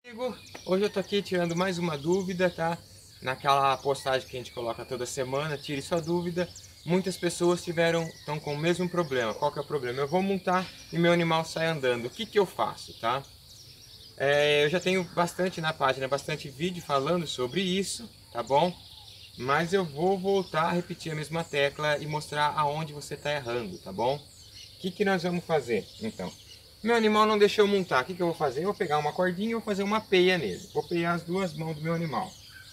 Hoje eu tô aqui tirando mais uma dúvida, tá? Naquela postagem que a gente coloca toda semana, tire sua dúvida. Muitas pessoas estão com o mesmo problema. Qual que é o problema? Eu vou montar e meu animal sai andando. O que que eu faço, tá? Eu já tenho bastante na página, bastante vídeo falando sobre isso, tá bom? Mas eu vou voltar a repetir a mesma tecla e mostrar aonde você está errando, tá bom? O que que nós vamos fazer, então? Meu animal não deixou eu montar, o que que eu vou fazer? Eu vou pegar uma cordinha e vou fazer uma peia nele. Vou peiar as duas mãos do meu animal.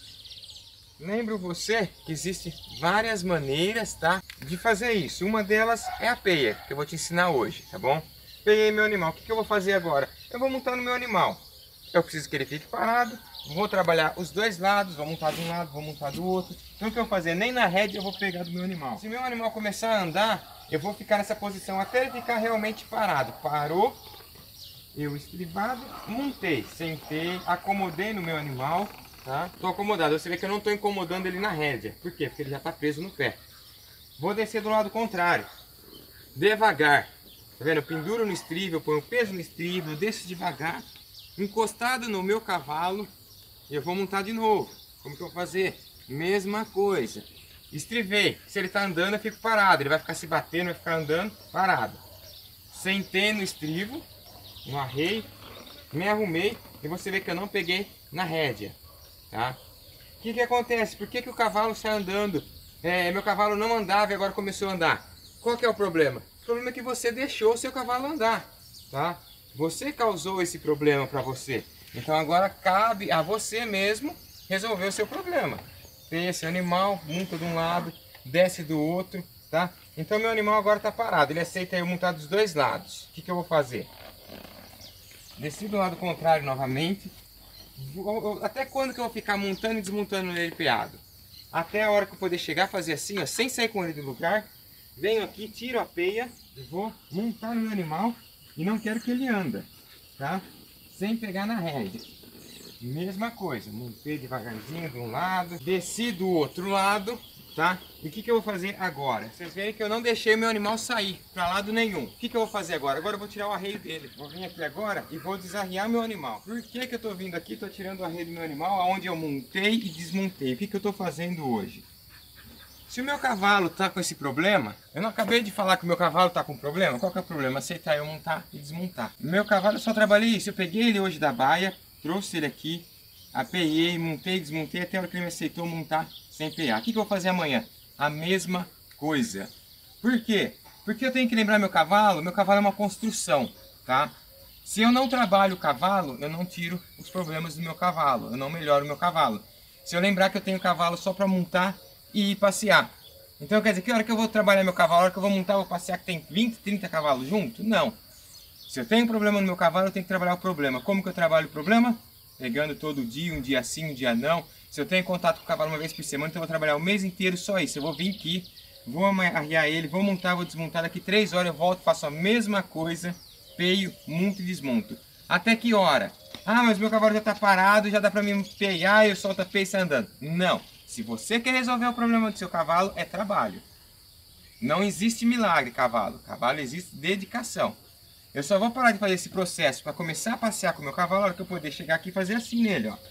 Lembro você que existem várias maneiras, tá, de fazer isso. Uma delas é a peia, que eu vou te ensinar hoje, tá bom? Peiei meu animal, o que que eu vou fazer agora? Eu vou montar no meu animal. Eu preciso que ele fique parado, vou trabalhar os dois lados, vou montar de um lado, vou montar do outro. Então o que eu vou fazer? Nem na rédea eu vou pegar do meu animal. Se meu animal começar a andar, eu vou ficar nessa posição até ele ficar realmente parado. Parou, eu estribado, montei, sentei, acomodei no meu animal, tá? Tô acomodado, você vê que eu não estou incomodando ele na rédea. Por quê? Porque ele já está preso no pé. Vou descer do lado contrário, devagar. Tá vendo? Eu penduro no estribo, eu ponho o peso no estribo, eu desço devagar, encostado no meu cavalo, e eu vou montar de novo. Como que eu vou fazer? Mesma coisa. Estrivei. Se ele está andando, eu fico parado. Ele vai ficar se batendo, vai ficar andando, parado. Sentei no estribo, no arreio, me arrumei, e você vê que eu não peguei na rédea, tá? O que que acontece? Por que que o cavalo sai andando? Meu cavalo não andava e agora começou a andar. Qual que é o problema? O problema é que você deixou o seu cavalo andar, tá? Você causou esse problema para você. Então agora cabe a você mesmo resolver o seu problema. Tem esse animal, monta de um lado, desce do outro, tá? Então meu animal agora está parado, ele aceita eu montar dos dois lados. O que que eu vou fazer? Desci do lado contrário novamente. Até quando que eu vou ficar montando e desmontando ele peado? Até a hora que eu poder chegar, fazer assim, ó, sem sair com ele do lugar. Venho aqui, tiro a peia e vou montar no meu animal e não quero que ele anda, tá? Sem pegar na rédea. Mesma coisa, montei devagarzinho de um lado, desci do outro lado, tá? E o que que eu vou fazer agora? Vocês verem que eu não deixei meu animal sair para lado nenhum. O que que eu vou fazer agora? Agora eu vou tirar o arreio dele. Vou vir aqui agora e vou desarrear meu animal. Por que que eu tô vindo aqui? Tô tirando o arreio do meu animal, aonde eu montei e desmontei. O que que eu tô fazendo hoje? Se o meu cavalo tá com esse problema, eu não acabei de falar que o meu cavalo tá com problema? Qual que é o problema? Aceitar eu montar e desmontar. Meu cavalo eu só trabalhei isso. Eu peguei ele hoje da baia, trouxe ele aqui, apeiei, montei, desmontei até a hora que ele me aceitou montar sem peiar. O que que eu vou fazer amanhã? A mesma coisa. Por quê? Porque eu tenho que lembrar meu cavalo é uma construção, tá? Se eu não trabalho o cavalo, eu não tiro os problemas do meu cavalo, eu não melhoro o meu cavalo. Se eu lembrar que eu tenho cavalo só para montar e ir passear. Então quer dizer, que hora que eu vou trabalhar meu cavalo, a hora que eu vou montar, eu vou passear que tem 20, 30 cavalos junto? Não. Se eu tenho um problema no meu cavalo, eu tenho que trabalhar o problema. Como que eu trabalho o problema? Pegando todo dia, um dia sim, um dia não. Se eu tenho contato com o cavalo uma vez por semana, então eu vou trabalhar o mês inteiro só isso. Eu vou vir aqui, vou arriar ele, vou montar, vou desmontar. Daqui 3 horas eu volto, faço a mesma coisa, peio, monto e desmonto. Até que hora? Ah, mas meu cavalo já está parado, já dá para mim peiar e eu solto a peia e sai andando. Não. Se você quer resolver o problema do seu cavalo, é trabalho. Não existe milagre, cavalo. Cavalo existe dedicação. Eu só vou parar de fazer esse processo para começar a passear com o meu cavalo na hora que eu poder chegar aqui e fazer assim nele, ó.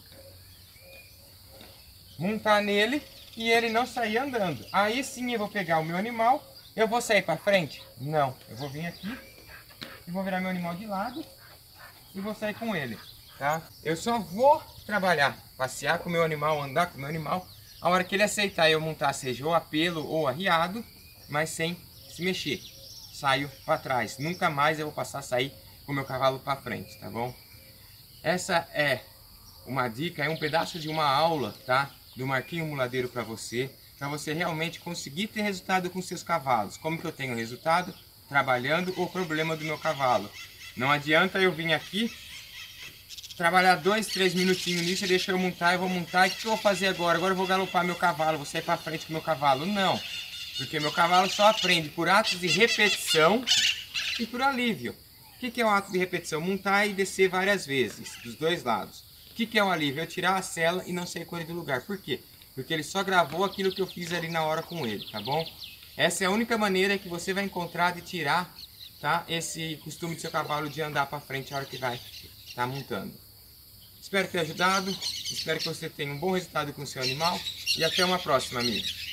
Montar nele e ele não sair andando. Aí sim eu vou pegar o meu animal. Eu vou sair para frente? Não. Eu vou vir aqui e vou virar meu animal de lado e vou sair com ele, tá? Eu só vou trabalhar, passear com o meu animal, andar com o meu animal, a hora que ele aceitar eu montar, seja ou a pelo ou arriado, mas sem se mexer. Saio para trás. Nunca mais eu vou passar a sair com o meu cavalo para frente, tá bom? Essa é uma dica, é um pedaço de uma aula, tá? Do Marquinho Muladeiro para você realmente conseguir ter resultado com seus cavalos. Como que eu tenho resultado? Trabalhando o problema do meu cavalo. Não adianta eu vir aqui, trabalhar 2, 3 minutinhos nisso, deixa eu montar, eu vou montar, e o que eu vou fazer agora? Agora eu vou galopar meu cavalo, vou sair para frente com meu cavalo. Não, porque meu cavalo só aprende por atos de repetição e por alívio. O que é o ato de repetição? Montar e descer várias vezes, dos dois lados. O que é o alívio? Eu tirar a sela e não sair com ele do lugar. Por quê? Porque ele só gravou aquilo que eu fiz ali na hora com ele, tá bom? Essa é a única maneira que você vai encontrar de tirar, tá, esse costume do seu cavalo de andar para frente a hora que vai estar montando. Espero ter ajudado, espero que você tenha um bom resultado com o seu animal e até uma próxima, amigo.